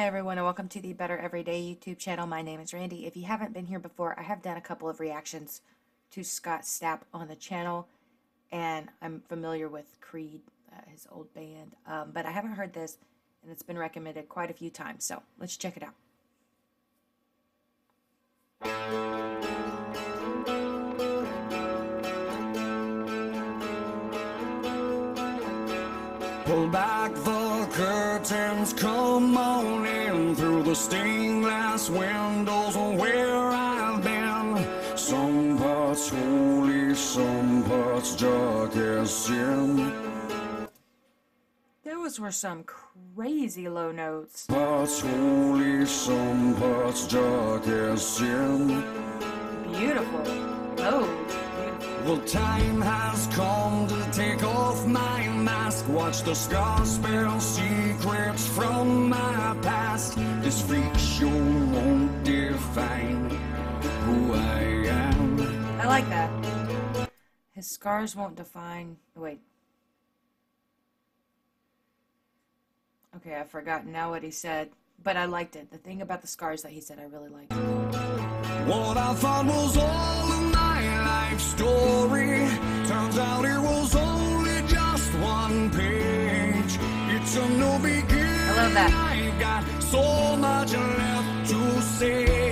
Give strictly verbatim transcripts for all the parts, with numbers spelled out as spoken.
Hi everyone and welcome to the Better Everyday YouTube channel. My name is Randy. If you haven't been here before, I have done a couple of reactions to Scott Stapp on the channel, and I'm familiar with Creed, uh, his old band, um, but I haven't heard this, and it's been recommended quite a few times, so let's check it out. Pull back the curtains, come on in through the stained glass windows where I've been. Some parts holy, some parts dark as sin. Those were some crazy low notes. Parts holy, some parts dark as sin. Beautiful. Oh. The time has come to take off my mask. Watch the scars spill secrets from my past. This freak show won't define who I am. I like that. His scars won't define... Wait. Okay, I've forgotten now what he said. But I liked it. The thing about the scars that he said, I really liked. What I thought was all of my life story turns out it was only just one page. It's a new beginning. I love that. I've got so much left to say.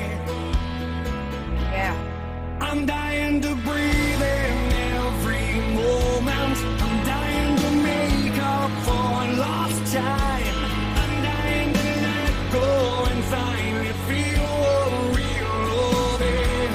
Yeah. I'm dying to breathe in every moment. I'm dying to make up for lost time. I'm dying to let go and finally feel what real love is.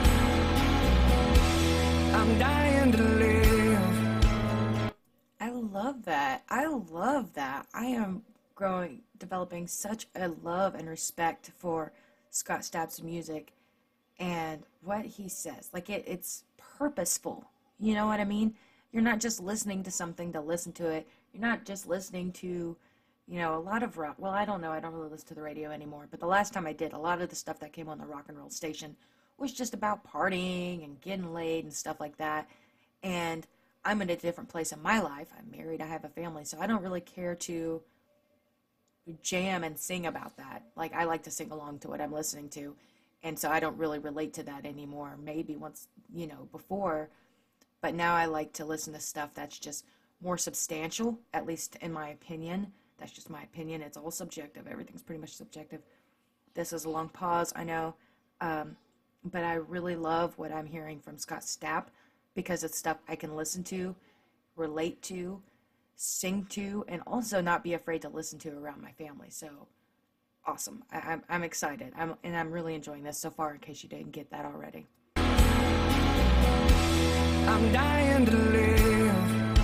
I'm dying to live. I love that. I love that. I am growing, developing such a love and respect for Scott Stapp's music and what he says. Like, it, it's purposeful. You know what I mean? You're not just listening to something to listen to it. You're not just listening to, you know, a lot of rock. Well, I don't know. I don't really listen to the radio anymore. But the last time I did, a lot of the stuff that came on the rock and roll station was just about partying and getting laid and stuff like that. And I'm in a different place in my life. I'm married. I have a family. So I don't really care to jam and sing about that. Like, I like to sing along to what I'm listening to. And so I don't really relate to that anymore. Maybe once, you know, before. But now I like to listen to stuff that's just more substantial, at least in my opinion. That's just my opinion. It's all subjective. Everything's pretty much subjective. This is a long pause, I know. Um, but I really love what I'm hearing from Scott Stapp because it's stuff I can listen to, relate to, sing to, and also not be afraid to listen to around my family. So, awesome. I, I'm, I'm excited. I'm, and I'm really enjoying this so far, in case you didn't get that already. I'm dying to live.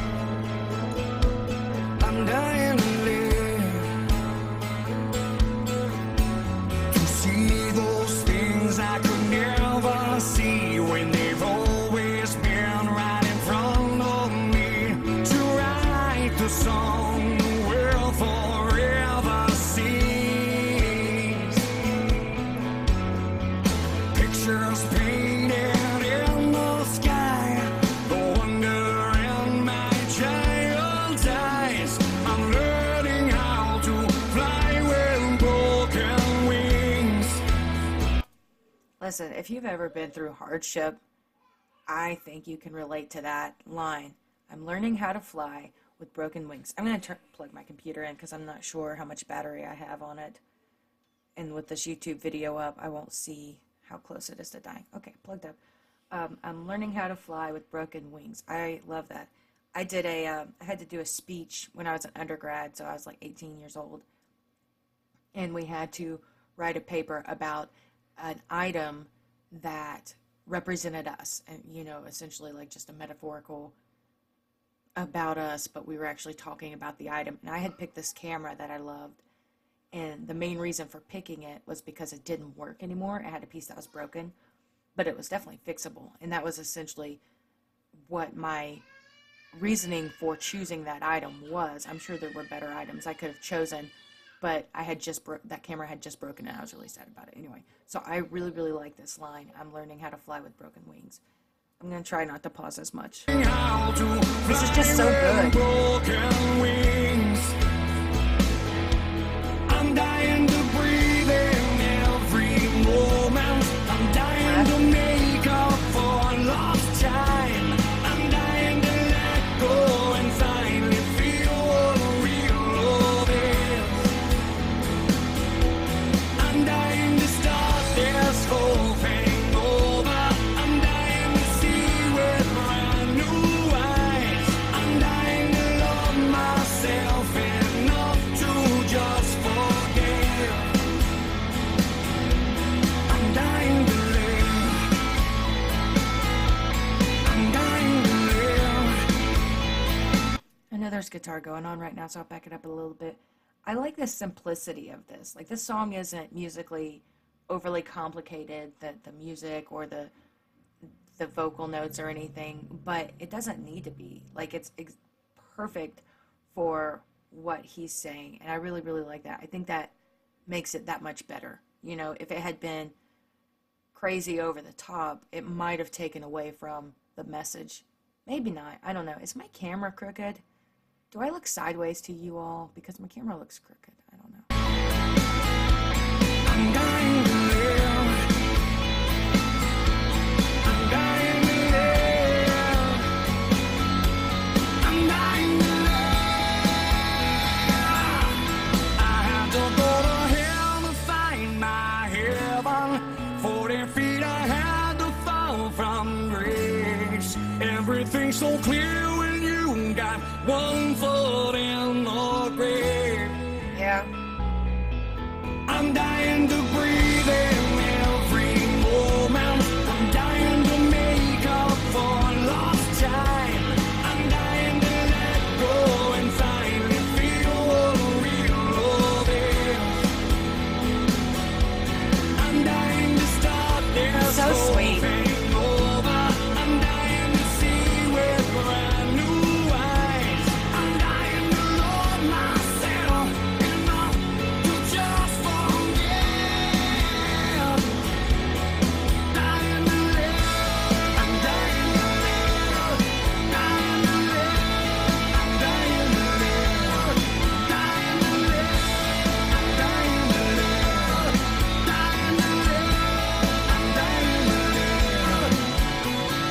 I'm dying to live. To see those things I could never see when they've always been right in front of me. To write the song the world forever sees. Pictures painted in the sky. The wonder in my child's eyes. I'm learning how to fly with broken wings. Listen, if you've ever been through hardship, I think you can relate to that line. I'm learning how to fly with broken wings. I'm going to plug my computer in because I'm not sure how much battery I have on it. And with this YouTube video up, I won't see how close it is to dying. Okay, plugged up. Um, I'm learning how to fly with broken wings. I love that. I did a, uh, I had to do a speech when I was an undergrad, so I was like eighteen years old. And we had to write a paper about an item that represented us. And, you know, essentially like just a metaphorical about us, but we were actually talking about the item. And I had picked this camera that I loved. And the main reason for picking it was because it didn't work anymore. It had a piece that was broken, but it was definitely fixable. And that was essentially what my reasoning for choosing that item was. I'm sure there were better items I could have chosen, but I had just bro- that camera had just broken and I was really sad about it anyway. So I really, really like this line. I'm learning how to fly with broken wings. I'm going to try not to pause as much. This is just so good. I'm dying to there's guitar going on right now, so I'll back it up a little bit. I like the simplicity of this. Like, this song isn't musically overly complicated, the the music or the the vocal notes or anything, but it doesn't need to be. Like, it's ex- perfect for what he's saying, and I really, really like that. I think that makes it that much better. You know, if it had been crazy over the top, it might have taken away from the message. Maybe not. I don't know. Is my camera crooked? Do I look sideways to you all? Because my camera looks crooked. I don't know. I'm dying to live. I'm dying to live. I'm dying to live. I had to go to hell to find my heaven. Forty feet I had to fall from grace. Everything's so clear when you got one foot in the grave. Yeah. I'm dying to breathe in every moment. I'm dying to make up for lost time. I'm dying to let go and finally feel what real love is. I'm dying to start this So whole sweet. thing over. I'm dying to see with brand new eyes. I'm dying to love myself enough to just forget. Dying to live. I'm dying to live. Dying to live. I'm dying to live. Dying to live. I'm dying to live. Dying to live. I'm dying to live.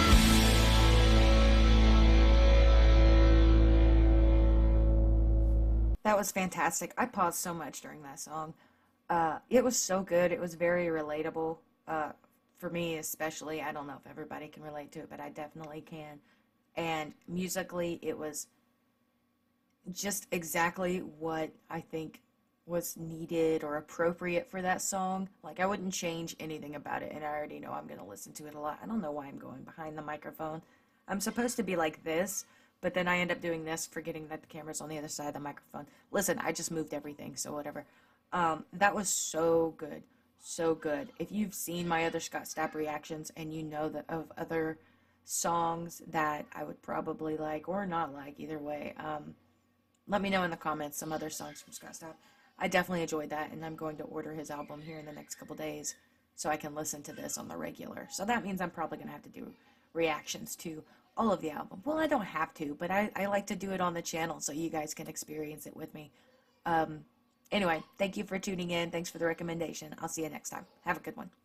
That was fantastic. I paused so much during that song. Uh, it was so good. It was very relatable. Uh, for me, especially. I don't know if everybody can relate to it, but I definitely can. And musically, it was just exactly what I think was needed or appropriate for that song. Like, I wouldn't change anything about it, and I already know I'm going to listen to it a lot. I don't know why I'm going behind the microphone. I'm supposed to be like this, but then I end up doing this, forgetting that the camera's on the other side of the microphone. Listen, I just moved everything, so whatever. Um, that was so good. So good. If you've seen my other Scott Stapp reactions and you know that of other songs that I would probably like or not like, either way, um, let me know in the comments some other songs from Scott Stapp. I definitely enjoyed that, and I'm going to order his album here in the next couple days so I can listen to this on the regular. So that means I'm probably going to have to do reactions to all of the album. Well, I don't have to, but I, I like to do it on the channel so you guys can experience it with me. Um, anyway, thank you for tuning in. Thanks for the recommendation. I'll see you next time. Have a good one.